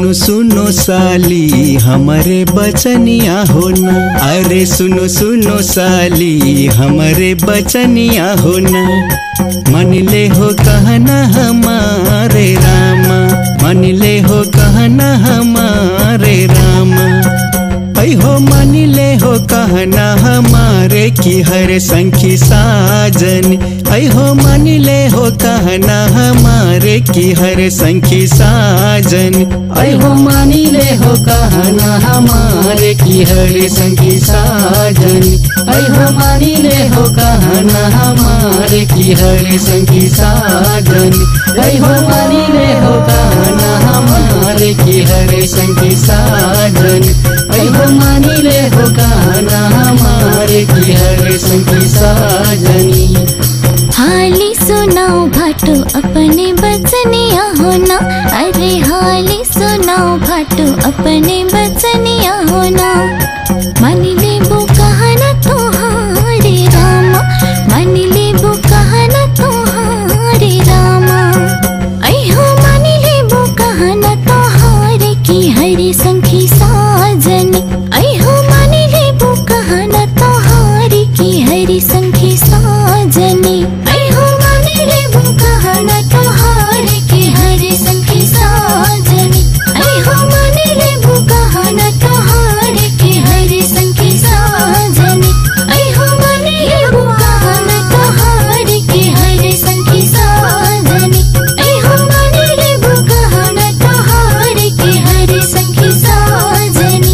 सुनो सुनो साली हमारे बचनिया हो ना, अरे सुनो सुनो साली हमारे बचनिया हो ना। मन ले हो कहना हमारे रामा, मन ले हो कहना हमारे रामा। ऐ हो मन ले हो कहना हमारे की हर संखी साजन। ऐ हो मन ले हो कहना हमारे की हर संखी साजन। ऐ हो मन ले हो कहना हमारे की हर संखी साजन। ऐ हो मन ले हो कहना हमारे की हर संखी साजन। ऐ हो मन ले हो कहना हमारे की हर संखी साजन। ऐ हो मन ले हो कहना हमारे की हर संखी साजनी। हाली सुनाओ भाटो अपने बचनिया हो ना, अरे हाली सुनाओ भाटो अपने बचनिया हो ना। मन ले वो कहना तुम्हारे रामा, मन ले वो कहना तुम्हारे रामा। ऐ हो मन ले वो कहना तुम्हारे की हरी संखी साजनी। ऐ हो मन ले वो कहना तुम्हारे की हरी संखी साजनी। ऐ हो मन ले वो कहना तुम्हारे की हरी संखी साजनी। ऐ हो मन ले वो कहना तुम्हारे की हरी संखी साजनी। ऐ हो मन ले वो कहना तुम्हारे की हरी संखी साजनी। ऐ हो मन ले वो कहना तुम्हारे की हरी संखी साजनी।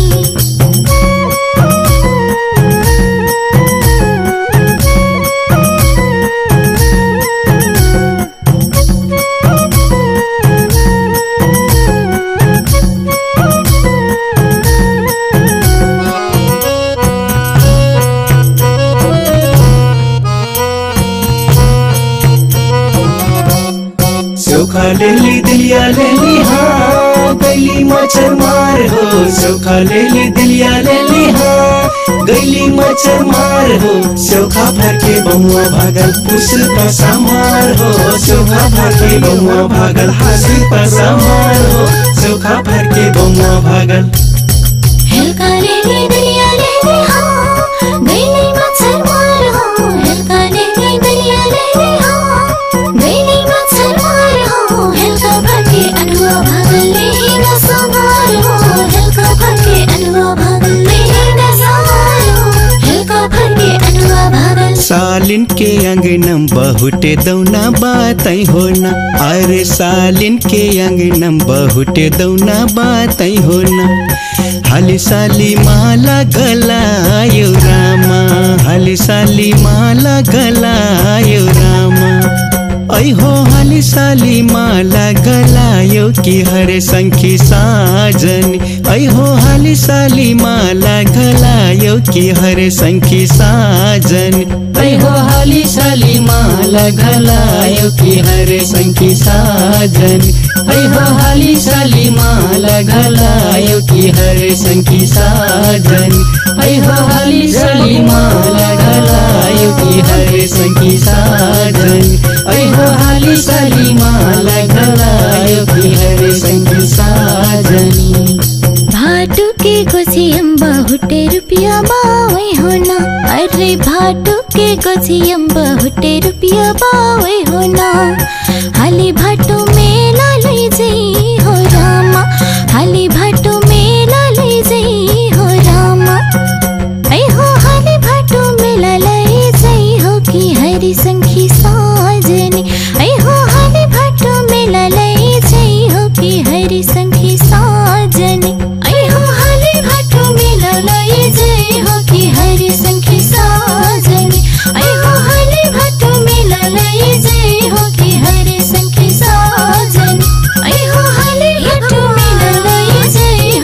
सोखा ले ली दिलिया ले ली हाँ, गैली मच्छर मार हो। सोखा ले ली दिलिया ले ली हाँ, गैली मच्छर मार हो। सोखा भर के बमुआ भागल पुस पैसा मार हो। सोखा भर के बमुआ भागल हास पैसा मार हो। सोखा भर के बमुआ भागल। हेलका ले ली दिलिया ले ली हाँ, गैली मच्छर मार हो। हेलका ले ली दिलिया ले ली हाँ, गैली मच्छर मार हो। हेलका भर के अनुआ भागल ले ही न संभार हो। हेलका भर के अनुआ भागल ले ही न संभार हो। हेलका भर के अनुआ भागल। सालिन के अंगनम बहुटे दौना बातै हो ना, अरे सालिन के अंगनम बहुटे दौना बातै हो ना। हाली साली माला गलायो रामा, हाली साली माला गलायो रामा। ऐ हो हाली साली माला गलायो की हर संखी साजन। ऐ हो हाली साली माला गलायो की हर संखी साजन। ऐ हो हाली साली माला गलायो की हर संखी साजन। ऐ हो हाली साली माला गलायो की हर संखी साजन। ऐ हो हाली साली माला गलायो की हर संखी साजन। ऐ हो हाली साली माला गलायो की हर संखी साजनी। भाटू के गोजियम बहुटे रुपया बावे हो ना, अरे भाटू के गोजियम बहुटे रुपया बावे हो ना। हाली भाटू मेला ले जाई हो रामा, हाली भाटू मेला ले जाई हो रामा। ऐ हो हाली भाटू मेला ले जाई हो की हरी संखी साजनी। ऐ हो हाली भाटू मेला ले जाई हो की हरी संखी साजनी। ऐ हो हाली भाटू मेला ले जाई हो की हरी संखी साजनी। ऐ हो हाली भाटू मेला ले जाई हो की हरी संखी साजनी। ऐ हो हाली भाटू मेला ले जाई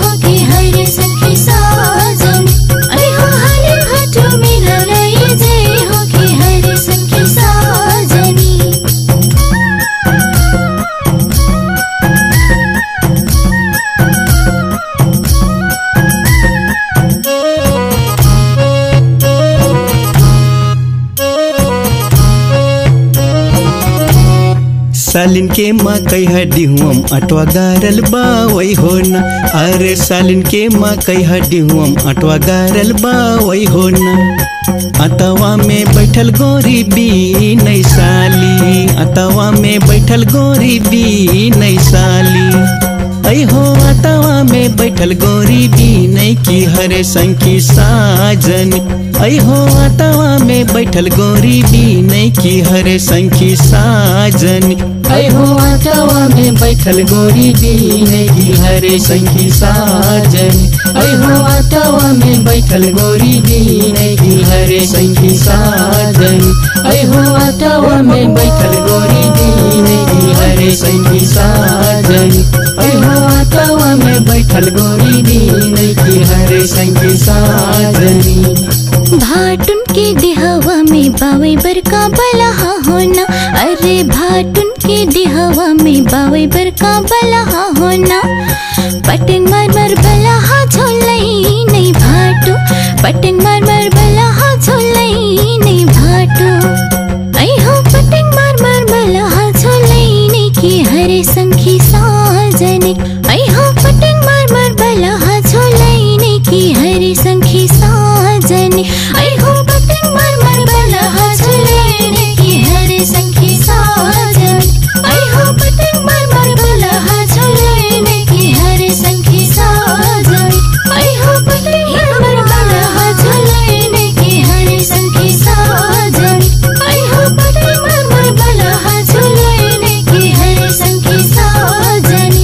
सालिन के मकई हड्डीहुम अटवा गारल बा वही होना। अरे सालिन के मकई हड्डीहुम अटवा गारल बा वही होना। अतवा में बैठल गोरी बी नई साली, अतवा में बैठल गोरी बी नई साली। ऐ हो अतवा में बैठल गोरी बी नई की हरे संखी साजन। ऐ हो अतवा में बैठल गोरी बी नई की हरे संखी साजन। ऐ हो अतवा में बैठल गोरी बी नई की हरे संखी साजन। ऐ हो अतवा में बैठल गोरी बी नई की हरे संखी साजन। ऐ हो अतवा में बैठल गोरी बी नई की हरे संखी साजन। ऐ हो अतवा में बैठल गोरी बी नई की हरे संखी साजनी। भाटुन के दिहवा में बावे बरका बलहा होना। अरे भाटुन के दिहवा में बावे बरका बलहा होना। पटंग मरमर बलहा झोलई नहीं भाटू, पटंग मरमर बलहा झोलई नहीं भाटू। ऐ हो पटंग मरमर बलहा झोलई नहीं की हरे संखी साजनी। ऐ हो पटंग मरमर बलहा झोलई नहीं की हरे संखी साजनी। ऐ हो पटंग मरमर बलहा झोलई नहीं की हरे संखी साजनी। ऐ हो पटंग मरमर बलहा झोलई नहीं की हरे संखी साजनी। ऐ हो पटंग मरमर बलहा झोलई नहीं की हरे संखी साजनी। ऐ हो पटंग मरमर बलहा झोलई नहीं की हरे संखी साजनी।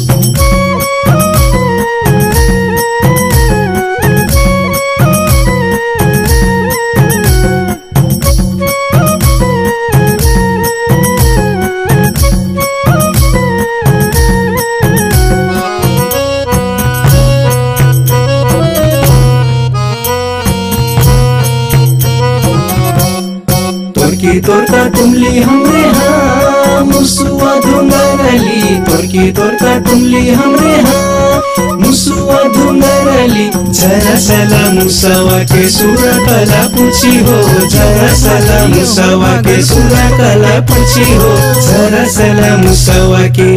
तोरका तुमली हमरे हाँ मुसुआ धुंगरली। तोरका तुमली हमरे हाँ मुसुआ धुंगरली। जरा सला मुसवा के सुरा कला पूछी हो। जरा सला मुसवा के सुरा कला पूछी हो। जरा सला मुसवा के।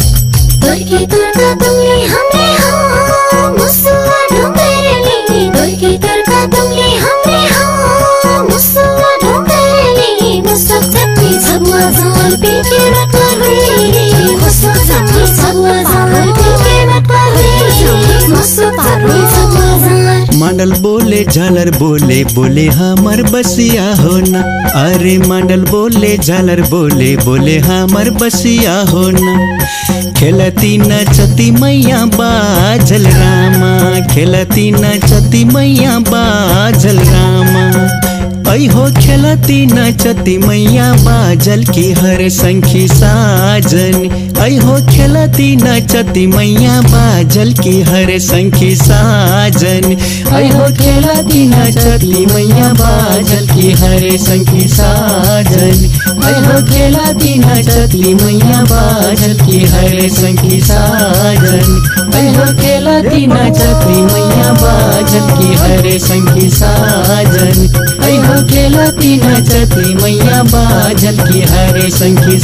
तोरका तुमली हमरे हाँ मुसुआ धुंगरली। तोरका तुमली हमरे हाँ मुसुआ धुंगरली। मुसुआ चक्की सबुआ जाल पी के रखा हुई। मुसुआ चक्की सबुआ जाल पी के रखा हुई। मुसुआ चक्की सबुआ जाल। मंडल बोले झालर बोले बोले हमर बसिया होना। अरे मंडल बोले झालर बोले बोले हमर बसिया होना। खेलती नचती मैया बाजल रामा। खेलती नचती मैया बाजल रामा। ऐ हो खेलती नचती मैया बाजल की हर संखी साजन। ऐ हो खेलती नचती मैया बाजल की हर संखी साजन। ऐ हो खेलती नचती मैया बाजल की हरे संखी साजन। ऐ हो खेलती नचती मैया बाजल की हरे संखी साजन। ऐ हो खेलती नचती मैया बाजल की हरे संखी साजन। ऐ हो खेलती नचती मैया बाजल की हरे संखी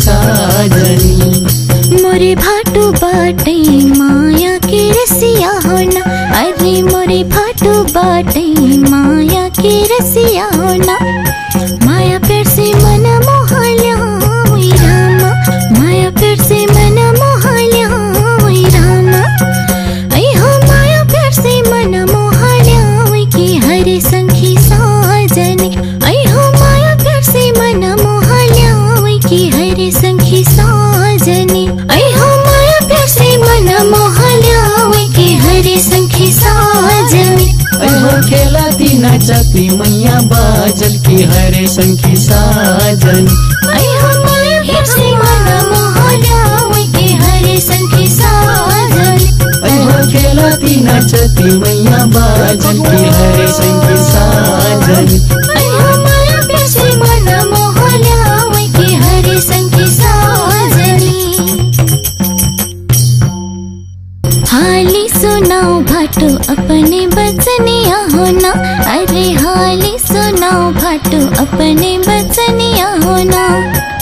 साजनी। मोरे भाटू बाटे माया के रसिया होना। अरे मोरे भाटू बाटे माया के रसिया होना। माया पेड़ से मन मोहल्या हुई रामा। माया पेड़ से मन मोहल्या हुई रामा। ऐ हो माया पेड़ से मन मोहल्या हुई की हरे संखी साजनी। ऐ हो माया पेड़ से मन मोहल्या हुई की हरे संखी साजनी। ऐ हो माया पेड़ से मन मोहल्या हुई की हरे संखी साजनी। ऐ हो खेलती नचती मैया बाजल की हरे संखी साजन। ऐ हो माया पेड़ से मन मोहल्या हुई की हरे संखी साजनी। ऐ हो खेलती नचती मैया बाजल की हरे संखी साजन। ऐ हो माया पेड़ से मन मोहल्या हुई की हरे संखी साजनी। हाली सुनाओ भाटो अपने बचनिया होना। अरे हाली सुनाओ भाटो अपने बचनिया होना।